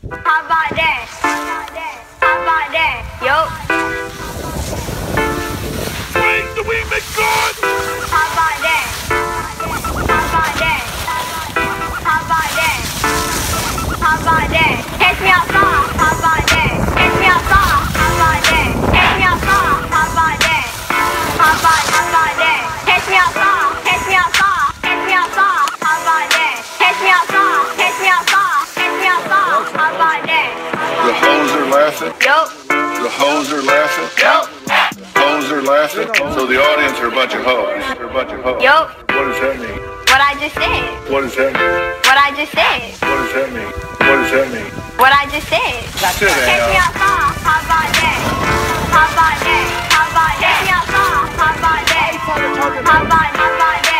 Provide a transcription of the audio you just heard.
How about that? How about that? Yup. Wing the wing make God. How about that? How about that? How about that? How about that? Catch me outside. How about that? Catch me outside. How about that? Catch me outside. How about that? How about that? Catch me outside. Catch me outside. Catch me outside. How about that? Catch me outside. Catch me outside. Catch me outside. How about that? The hoes are laughing. Yup. The hoes are laughing. Yup. Hoes are laughing. So the audience are a bunch of hoes. They're a bunch of hoes. Yup. What does that mean? What I just said. What does that mean? What I just said. What does that mean? What does that mean? What I just said. Sit Catch me down. outside. How about that? How about that? How about that? Catch me outside. How about that? How about that?